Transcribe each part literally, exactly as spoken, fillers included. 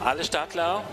Alle Startler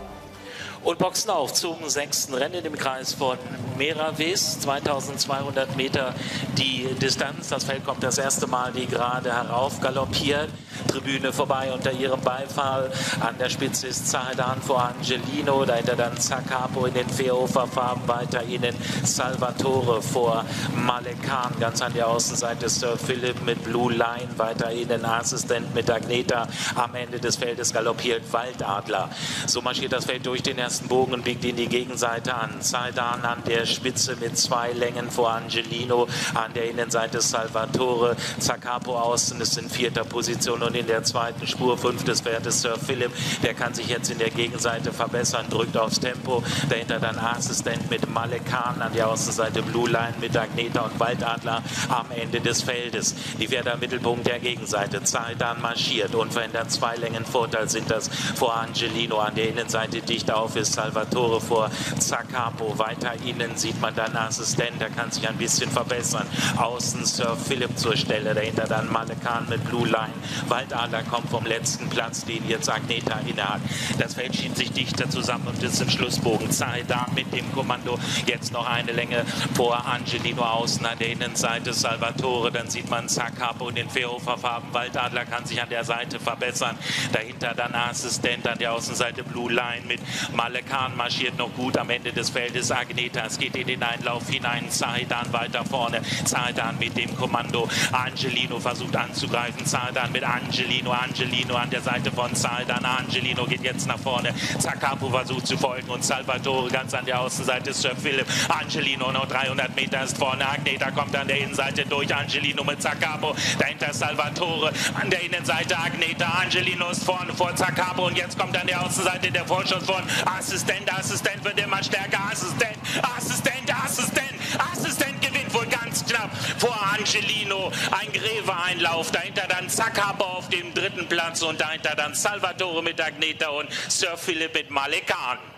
und boxen auf zum sechsten Rennen im Kreis von Meravis. zweitausendzweihundert Meter die Distanz. Das Feld kommt das erste Mal die gerade herauf galoppiert. Tribüne vorbei unter ihrem Beifall. An der Spitze ist Zahedan vor Angelino. Dahinter dann Zacapo in den Feofer-Farben. Weiter innen Salvatore vor Malekan. Ganz an der Außenseite Sir Philip mit Blue Line. Weiter innen Assistent mit Agneta. Am Ende des Feldes galoppiert Waldadler. So marschiert das Feld durch den ersten Bogen und biegt in die Gegenseite an. Zahedan an der Spitze mit zwei Längen vor Angelino. An der Innenseite Salvatore. Zacapo außen ist in vierter Position und in der zweiten Spur fünftes Pferd ist Sir Philip. Der kann sich jetzt in der Gegenseite verbessern, drückt aufs Tempo. Dahinter dann Assistent mit Malekan, an der Außenseite Blue Line mit Agneta und Waldadler am Ende des Feldes. Die Pferde am Mittelpunkt der Gegenseite. Zahedan marschiert, unverändert zwei Längen Vorteil sind das vor Angelino. An der Innenseite dicht auf ist Salvatore vor Zacapo. Weiter innen sieht man dann Assistent, der kann sich ein bisschen verbessern. Außen Sir Philip zur Stelle, dahinter dann Malekan mit Blue Line. Waldadler kommt vom letzten Platz, den jetzt Agneta innehat. Das Feld schiebt sich dichter zusammen und ist im Schlussbogen. Zahedan mit dem Kommando, jetzt noch eine Länge vor Angelino außen an der Innenseite Salvatore. Dann sieht man Zacapo in den Feofer-Farben. Waldadler kann sich an der Seite verbessern. Dahinter dann Assistent an der Außenseite Blue Line mit Malekan marschiert noch gut am Ende des Feldes. Agneta, es geht in den Einlauf hinein. Zahedan weiter vorne. Zahedan mit dem Kommando. Angelino versucht anzugreifen. Zahedan mit Angelino. Angelino an der Seite von Zahedan. Angelino geht jetzt nach vorne. Zacapo versucht zu folgen und Salvatore ganz an der Außenseite Sir Philip. Angelino noch dreihundert Meter ist vorne. Agneta kommt an der Innenseite durch. Angelino mit Zacapo. Dahinter Salvatore. An der Innenseite Agneta. Angelino ist vorne vor Zacapo und jetzt kommt an der Außenseite der Vorschuss von Assistent. Assistent wird immer stärker. Assistent. Assistent. Assistent. Assistent gewinnt wohl ganz knapp vor Angelino. Ein Greve-Einlauf. Dahinter dann Zacapo auf dem dritten Platz und dahinter dann Salvatore mit Agneta und Sir Philip mit Malekan.